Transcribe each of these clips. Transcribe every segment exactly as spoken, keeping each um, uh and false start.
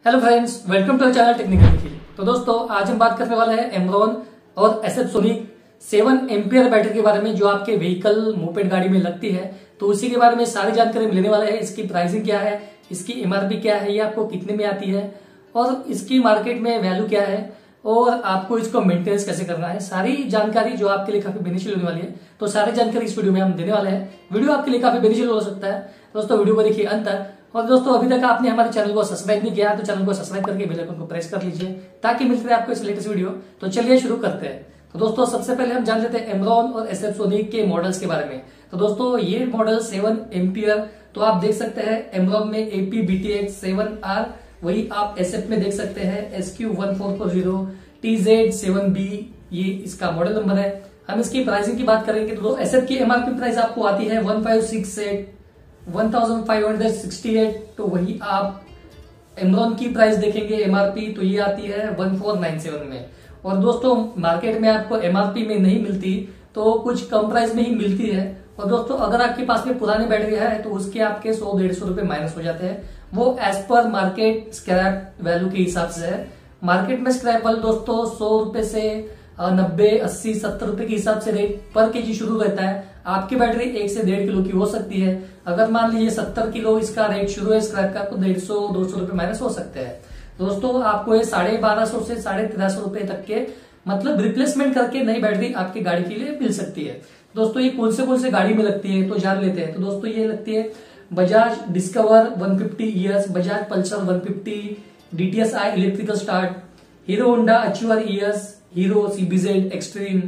Hello friends, welcome to channel technical Nikhil. तो दोस्तों, आज हम बात करने वाले हैं एमरॉन और SF sonic seven ampere battery के बारे में, जो आपके व्हीकल मोपेड गाड़ी में लगती है। तो उसी के बारे में सारी जानकारी मिलने वाला है। इसकी प्राइसिंग क्या है, इसकी एमआरपी क्या है, ये आपको कितने में आती है और इसकी मार्केट में वैल्यू क्या है और आपको इसको मेंटेनेंस कैसे करना है, सारी जानकारी जो आपके लिए काफी बेनिफिशियल होने वाली है। तो सारी जानकारी इस वीडियो में हम देने वाले हैं। वीडियो आपके लिए काफी बेनिफिशियल हो सकता है। दोस्तों, वीडियो को देखिए अंत तक। और दोस्तों, अभी तक आपने हमारे चैनल को सब्सक्राइब नहीं किया तो चैनल को सब्सक्राइब करके बेल आइकन को प्रेस कर लीजिए ताकि मिलते रहे आपको इस लेटेस्ट वीडियो। तो चलिए शुरू करते हैं। तो दोस्तों, सबसे पहले हम जान लेते हैं एमरॉन और एसएफ सोनिक के मॉडल्स के बारे में। तो दोस्तों, ये मॉडल सेवन एम्पियर तो आप देख सकते हैं एमरॉन में एपी बीटीएक्स सेवन आर, वही आप एसएफ में देख सकते हैं S Q one four four zero T Z seven B, ये इसका मॉडल नंबर है। हम इसकी प्राइसिंग की बात करेंगे तो एसएफ की एमआरपी प्राइस आपको आती है one five six eight one thousand five hundred sixty eight. तो वही आप एमरॉन की प्राइस देखेंगे एमआरपी तो ये आती है वन फोर नाइन सेवन में। और दोस्तों, मार्केट में आपको एमआरपी में नहीं मिलती तो कुछ कम प्राइस में ही मिलती है। और दोस्तों, अगर आपके पास में पुरानी बैटरी है तो उसके आपके सौ डेढ़ सौ रुपए माइनस हो जाते हैं। वो as per market scrap value के हिसाब से है। मार्केट में स्क्रैप वैल्यू दोस्तों सौ रुपए से नब्बे अस्सी सत्तर रुपए के हिसाब से रेट पर केजी शुरू रहता है। आपकी बैटरी एक से डेढ़ किलो की हो सकती है। अगर मान लीजिए सत्तर किलो इसका रेट शुरू है स्क्रैप का, तो डेढ़ सौ दो सौ रुपए माइनस हो सकते हैं। दोस्तों, आपको ये साढ़े बारह सौ से साढ़े तेरह सौ रुपए तक के मतलब रिप्लेसमेंट करके नई बैटरी आपकी गाड़ी के लिए मिल सकती है। दोस्तों, ये कौन से कौन से गाड़ी में लगती है तो जान लेते हैं। तो दोस्तों, ये लगती है Bajaj Discover one fifty years, Bajaj Pulsar one fifty, DTS i electrical start, Hero Honda Achiever years, Hero CBZ Xtreme,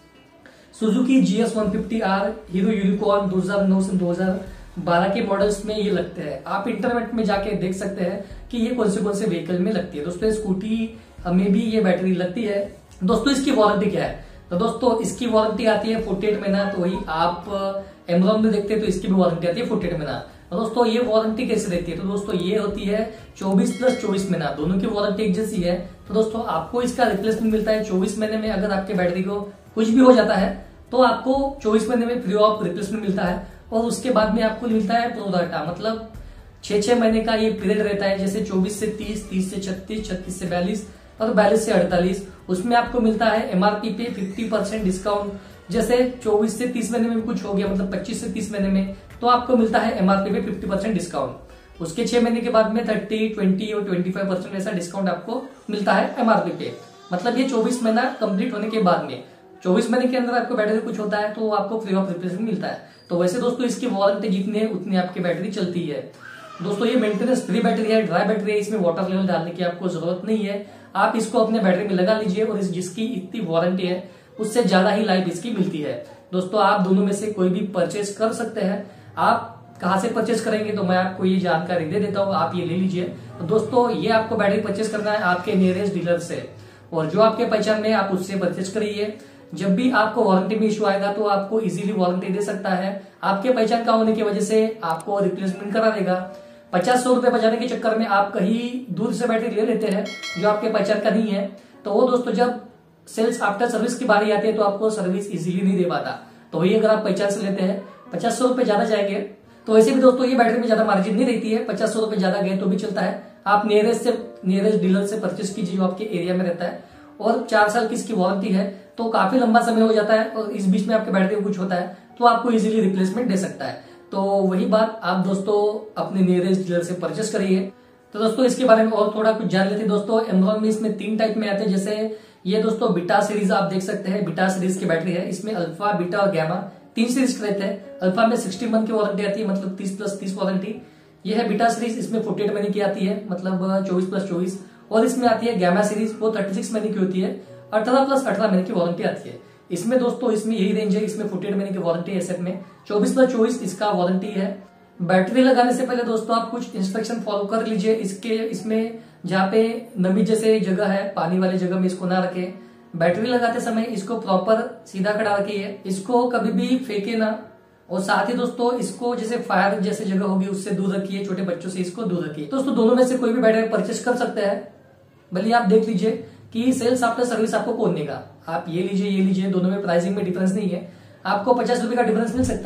Suzuki GS one fifty R, Hero Unicorn दो हज़ार नौ से दो हज़ार बारह के मॉडल्स में ये लगते हैं। आप इंटरनेट में जाके देख सकते हैं कि ये कौन से कौन से व्हीकल में लगती है। दोस्तों, स्कूटी में भी ये बैटरी लगती है। दोस्तों, इसकी वारंटी क्या है? तो दोस्तों, इसकी वारंटी आती है फोर्टी एट महीना। तो वही आप एमरॉन में देखते हैं तो इसकी भी वारंटी आती है फोर्टी एट महीना। तो दोस्तों, ये वारंटी कैसे रहती है? तो दोस्तों, ये होती है चौबीस प्लस चौबीस महीना, दोनों की वारंटी एक जैसी है। तो दोस्तों, आपको इसका रिप्लेसमेंट मिलता है चौबीस महीने में। अगर आपके बैटरी को कुछ भी हो जाता है तो आपको चौबीस महीने में फ्री ऑफ रिप्लेसमेंट मिलता है। और उसके बाद में आपको मिलता है प्रोडाटा, मतलब छह छह महीने का ये पीरियड रहता है। जैसे चौबीस से तीस, तीस से छत्तीस, छत्तीस से बयालीस और बयालीस से अड़तालीस, उसमें आपको मिलता है एमआरपी पे फिफ्टी परसेंट डिस्काउंट। जैसे चौबीस से तीस महीने में कुछ हो गया, मतलब पच्चीस से तीस महीने में, तो आपको मिलता है एमआरपी पे फिफ्टी परसेंट डिस्काउंट। उसके छह महीने के बाद में थर्टी, ट्वेंटी और ट्वेंटी फाइव परसेंट ऐसा डिस्काउंट आपको मिलता है एमआरपी पे। मतलब ये चौबीस महीना कंप्लीट होने के बाद में, चौबीस महीने के अंदर आपको बैटरी कुछ होता है तो आपको फ्री ऑफ रिप्लेसमेंट मिलता है। तो वैसे दोस्तों, इसकी वारंटी जितनी है उतनी आपकी बैटरी चलती है। दोस्तों, ये मेंटेनेंस फ्री बैटरी है, ड्राई बैटरी है, इसमें वाटर लेवल डालने की आपको जरूरत नहीं है। आप इसको अपने बैटरी में लगा लीजिए और इस जिसकी इतनी वारंटी है उससे ज्यादा ही लाइफ इसकी मिलती है। दोस्तों, आप दोनों में से कोई भी परचेज कर सकते हैं। आप कहाँ से परचेज करेंगे तो मैं आपको ये जानकारी दे देता हूँ, आप ये ले लीजिए। तो दोस्तों, ये आपको बैटरी परचेज करना है आपके नियरेस्ट डीलर से, और जो आपके पहचान में आप उससे परचेज करिए। जब भी आपको वारंटी में इशू आएगा तो आपको इजीली वारंटी दे सकता है। आपके पहचान का होने की वजह से आपको रिप्लेसमेंट करा देगा। पचास सौ रुपए बचाने के चक्कर में आप कहीं दूर से बैटरी ले लेते हैं जो आपके पहचान का नहीं है, तो वो दोस्तों जब सेल्स आफ्टर सर्विस की बारी आती है तो आपको सर्विस इजीली नहीं दे पाता। तो वही अगर आप पहचान से लेते हैं, पचास सौ रुपए ज्यादा जाएंगे। तो वैसे भी दोस्तों, ये बैटरी में ज्यादा मार्जिन नहीं रहती है, पचास सौ रुपए ज्यादा गए तो भी चलता है। आप नियरेस्ट से नियरेस्ट डीलर से परचेज कीजिए जो आपके एरिया में रहता है। और चार साल की इसकी वारंटी है, तो काफी लंबा समय हो जाता है। और इस बीच में आपके बैटरी में कुछ होता है तो आपको इजीली रिप्लेसमेंट दे सकता है। तो वही बात आप दोस्तों अपने नियरेस्ट डीलर से परचेस करिए। तो दोस्तों, इसके बारे में और थोड़ा कुछ जान लेते हैं। दोस्तों, एमरॉन में इसमें तीन टाइप में आते हैं। जैसे ये दोस्तों बीटा सीरीज आप देख सकते हैं, बीटा सीरीज की बैटरी है। इसमें अल्फा, बीटा और गैमा तीन सीरीज रहते हैं। अल्फा में सिक्सटी मंथ की वारंटी आती है, मतलब तीस प्लस तीस वारंटी। ये है बीटा सीरीज, इसमें फोर्टी एट महीने की आती है, मतलब चौबीस प्लस चौबीस। और इसमें आती है गैमा सीरीज, वो थर्टी सिक्स महीने की होती है, अठारह प्लस अठारह महीने की वारंटी आती है। इसमें दोस्तों इसमें यही रेंज है, इसमें फोर्टी एट महीने की वारंटी है एसएफ में, चौबीस प्लस चौबीस इसका वारंटी है। बैटरी लगाने से पहले दोस्तों आप कुछ इंस्ट्रक्शन फॉलो कर लीजिए। इसके इसमें जहाँ पे नमी जैसे जगह है, पानी वाली जगह में इसको ना रखें। बैटरी लगाते समय इसको प्रॉपर सीधा खड़ा रखिए, इसको कभी भी फेंके ना। और साथ ही दोस्तों, इसको जैसे फायर जैसे जगह होगी उससे दूर रखिए, छोटे बच्चों से इसको दूर रखिए। दोस्तों, दोनों में से कोई भी बैटरी परचेस कर सकते हैं। भले आप देख लीजिए कि सेल्स आफ्टर सर्विस आपको कौन देगा। आप ये लीजिए, ये लीजिए, दोनों में प्राइसिंग में डिफरेंस नहीं है। आपको पचास रुपए का डिफरेंस मिल सकता है।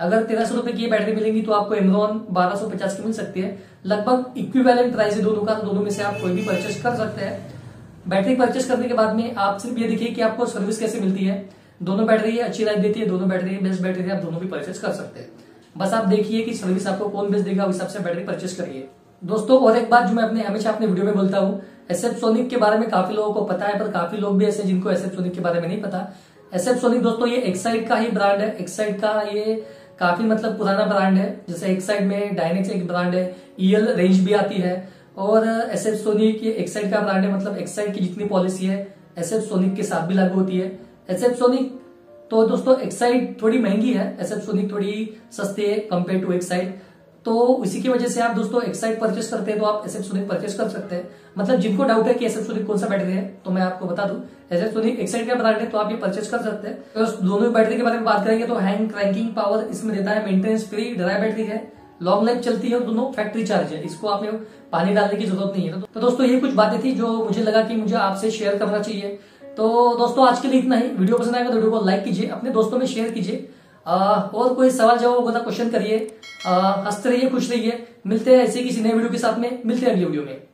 अगर तेरह सौ रुपए की बैटरी मिलेंगी तो आपको एमरॉन बारह सौ पचास की मिल सकती है। लगभग इक्विवेलेंट प्राइस है दोनों का, तो दोनों में से आप कोई भी परचेस कर सकते हैं। बैटरी परचेस करने के बाद में आप सिर्फ ये देखिए कि आपको सर्विस कैसे मिलती है। दोनों बैटरी अच्छी लाइफ देती है, दोनों बैटरी बेस्ट बैटरी है, आप दोनों भी परचेस कर सकते हैं। बस आप देखिए कि सर्विस आपको कौन बेस्ट देगा, उस हिसाब से बैटरी परचेस करिए। दोस्तों और एक बात जो मैं अपने हमेशा अपने वीडियो में बोलता हूँ, एसएफ सोनिक के बारे में काफी लोगों को पता है, पर काफी लोग भी ऐसे जिनको एसएफ सोनिक के बारे में नहीं पता। एसएफ सोनिक दोस्तों ये एक्साइड का ही ब्रांड है। एक्साइड का ये काफी मतलब पुराना ब्रांड है। जैसे एक्साइड में डायनेक्स एक ब्रांड है, ईएल रेंज भी आती है, और एसएफ सोनिक ये एक्साइड का ब्रांड है। मतलब एक्साइड की जितनी पॉलिसी है एसएफ सोनिक के साथ भी लागू होती है। एसएफ सोनिक तो दोस्तों एक्साइड थोड़ी महंगी है, एसएफ सोनिक थोड़ी सस्ती है कंपेयर टू एक्साइड। तो इसी की वजह से आप दोस्तों एक्साइड परचेस करते हैं तो आप एसएफ सोनिक परचेस कर सकते हैं। मतलब जिनको डाउट है कि एसएफ सोनिक कौन सा बैटरी है, तो मैं आपको बता दूं, एसएफ सोनिक एक्साइड का ब्रांड है, तो आप ये परचेस कर सकते हैं। तो दोनों बैटरी के बारे में बात करेंगे तो हैंग क्रैंकिंग पावर इसमें देता है, मेंटेनेंस फ्री ड्राई बैटरी है, लॉन्ग लाइफ चलती है, और दोनों फैक्ट्री चार्ज है, इसको आपने पानी डालने की जरूरत नहीं है। तो दोस्तों ये कुछ बातें थी जो मुझे लगा कि मुझे आपसे शेयर करना चाहिए। तो दोस्तों आज के लिए इतना ही। वीडियो पसंद आएगा तो वीडियो को लाइक कीजिए, अपने दोस्तों में शेयर कीजिए, और कोई सवाल जवाब होगा तो क्वेश्चन करिए। हंसते रहिए, खुश रहिए। मिलते हैं ऐसे किसी नए वीडियो के साथ में, मिलते हैं अगली वीडियो में।